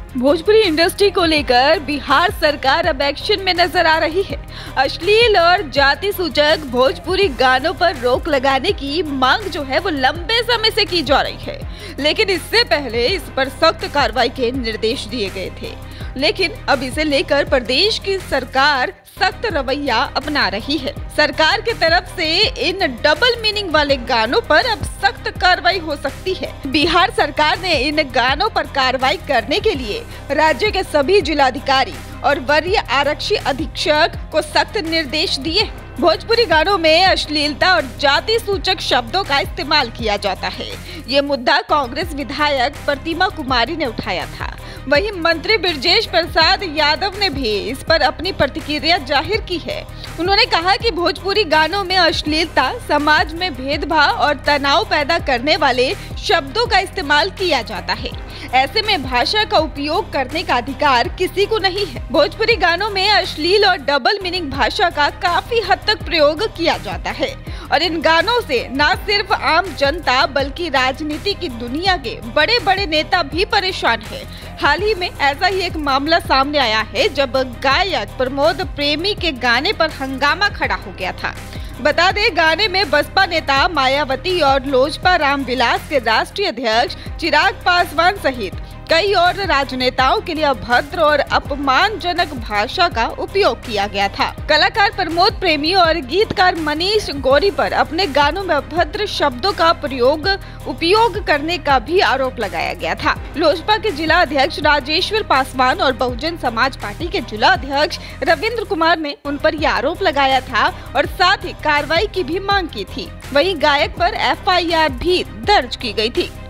Bhojpuri industry को लेकर बिहार सरकार अब एक्शन में नजर आ रही है। अश्लील और जाति सूचक भोजपुरी गानों पर रोक लगाने की मांग जो है वो लंबे समय से की जा रही है, लेकिन इससे पहले इस पर सख्त कार्रवाई के निर्देश दिए गए थे। लेकिन अब इसे लेकर प्रदेश की सरकार सख्त रवैया अपना रही है। सरकार की तरफ से इन डबल मीनिंग वाले गानों पर अब सख्त कार्रवाई हो सकती है। बिहार सरकार ने इन गानों पर कार्रवाई करने के लिए राज्य के सभी जिलाधिकारी और वरीय आरक्षी अधीक्षक को सख्त निर्देश दिए। भोजपुरी गानों में अश्लीलता और जाति सूचक शब्दों का इस्तेमाल किया जाता है। ये मुद्दा कांग्रेस विधायक प्रतिमा कुमारी ने उठाया था। वहीं मंत्री ब्रजेश प्रसाद यादव ने भी इस पर अपनी प्रतिक्रिया जाहिर की है। उन्होंने कहा कि भोजपुरी गानों में अश्लीलता, समाज में भेदभाव और तनाव पैदा करने वाले शब्दों का इस्तेमाल किया जाता है। ऐसे में भाषा का उपयोग करने का अधिकार किसी को नहीं है। भोजपुरी गानों में अश्लील और डबल मीनिंग भाषा का काफी हद तक प्रयोग किया जाता है और इन गानों से न सिर्फ आम जनता बल्कि राजनीति की दुनिया के बड़े बड़े नेता भी परेशान हैं। हाल ही में ऐसा ही एक मामला सामने आया है जब गायक प्रमोद प्रेमी के गाने पर हंगामा खड़ा हो गया था। बता दें, गाने में बसपा नेता मायावती और लोजपा रामविलास के राष्ट्रीय अध्यक्ष चिराग पासवान सहित कई और राजनेताओं के लिए अभद्र और अपमानजनक भाषा का उपयोग किया गया था। कलाकार प्रमोद प्रेमी और गीतकार मनीष गौरी पर अपने गानों में अभद्र शब्दों का उपयोग करने का भी आरोप लगाया गया था। लोजपा के जिला अध्यक्ष राजेश्वर पासवान और बहुजन समाज पार्टी के जिला अध्यक्ष रविंद्र कुमार ने उन पर यह आरोप लगाया था और साथ ही कार्रवाई की भी मांग की थी। वहीं गायक पर FIR भी दर्ज की गई थी।